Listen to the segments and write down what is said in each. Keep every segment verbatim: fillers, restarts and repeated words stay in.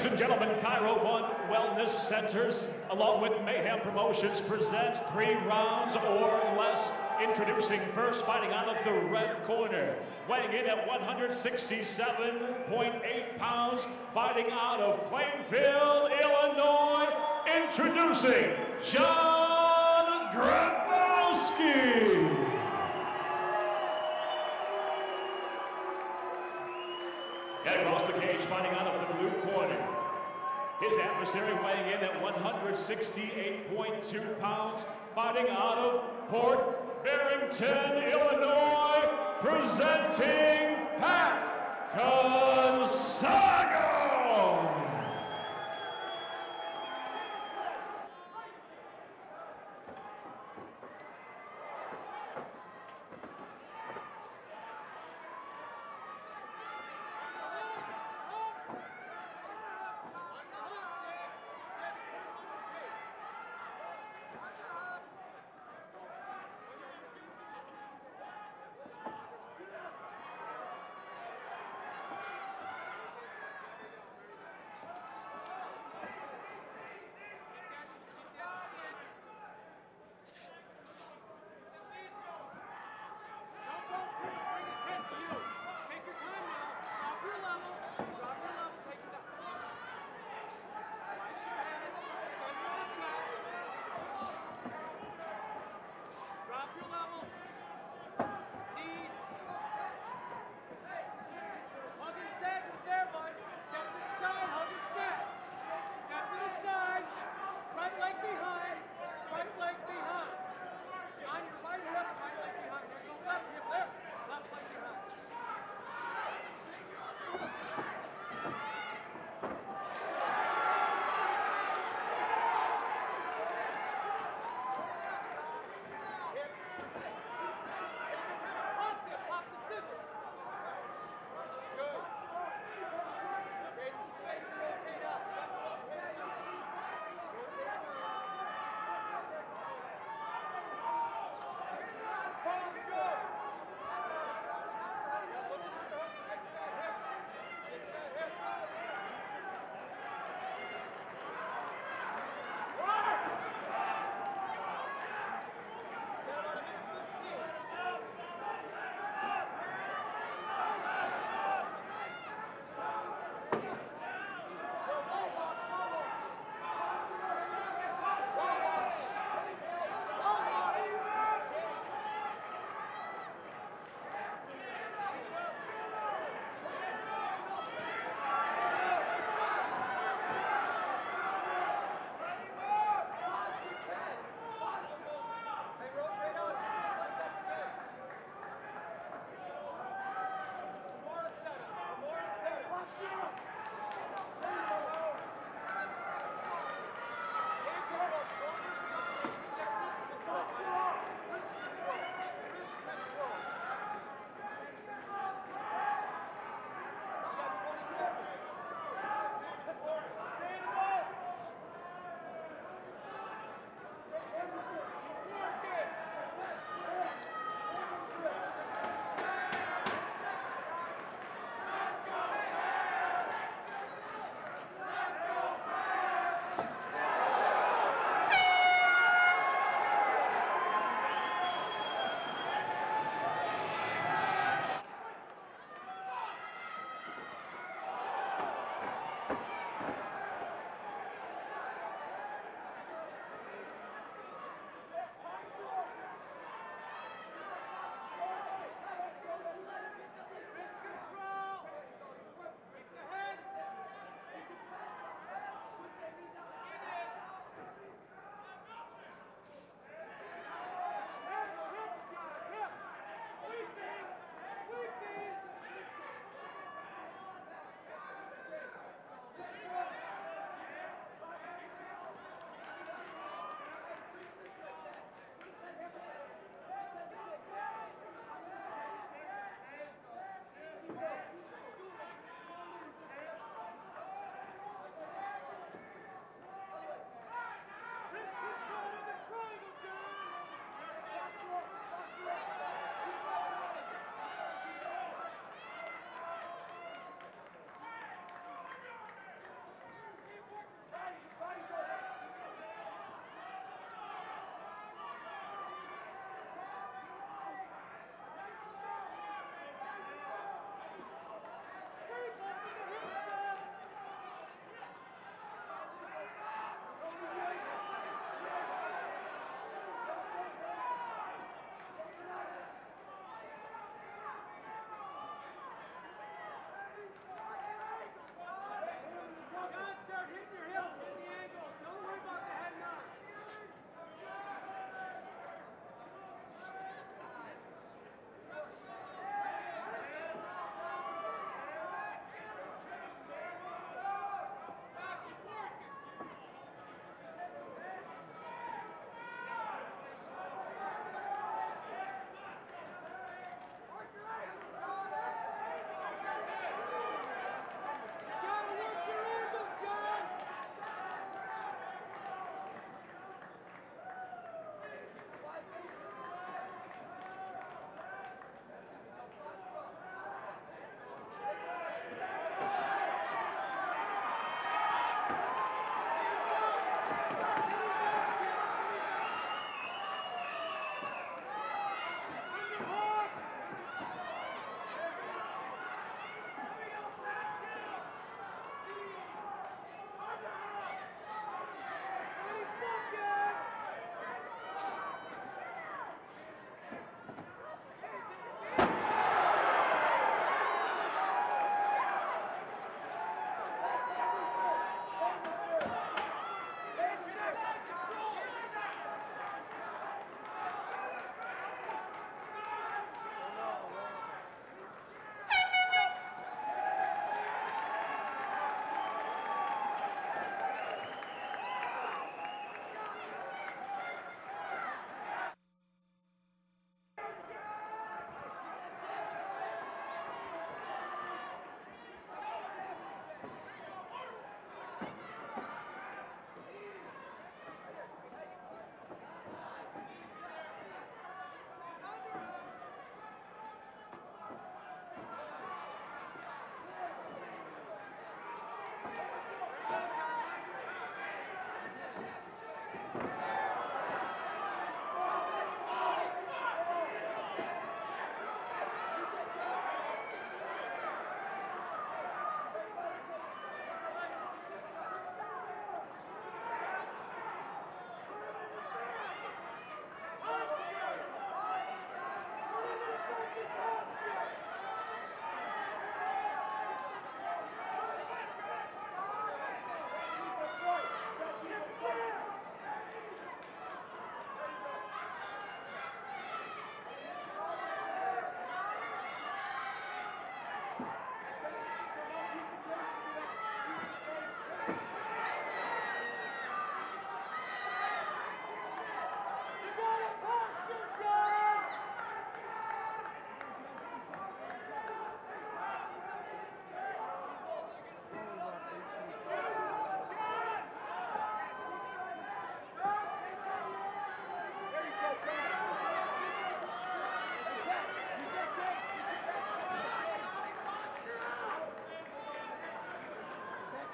Ladies and gentlemen, Cairo One Wellness Centers, along with Mayhem Promotions, presents three rounds or less. Introducing first, fighting out of the red corner, weighing in at one hundred sixty-seven point eight pounds, fighting out of Plainfield, Illinois, introducing John Grabowski. And across the cage, fighting out of the blue corner, his adversary weighing in at one hundred sixty-eight point two pounds, fighting out of Port Barrington, Illinois, presenting Pat Consago.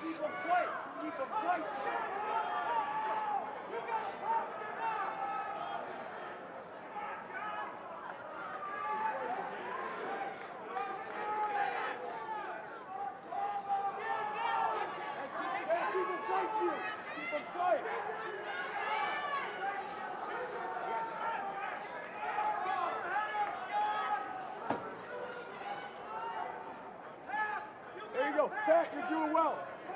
Keep them tight. Keep them tight. Keep them tight, you. Keep them tight. There you go. Pat, you're doing well.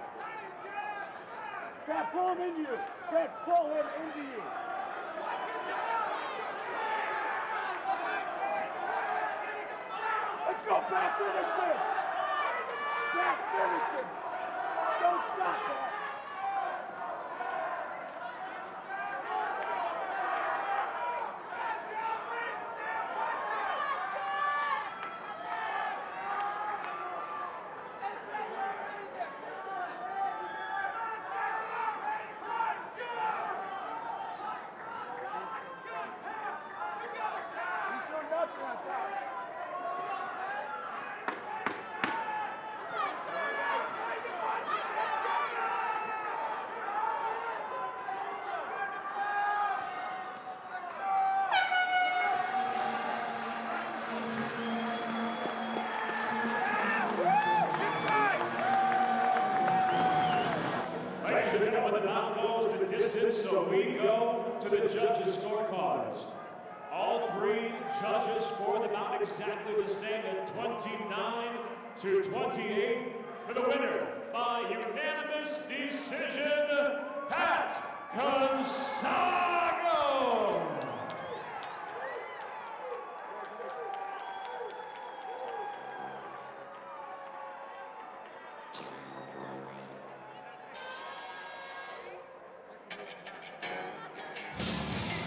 Pat, pull him into you. Pat, pull him into you. Let's go, Pat, finish this. Pat, finish this. Don't stop, Pat. Ladies and gentlemen, the now goes the distance, so we go to the judges' scorecards. All three judges scored the bout exactly the same at twenty-nine to twenty-eight for the winner by unanimous decision, Pat Consago.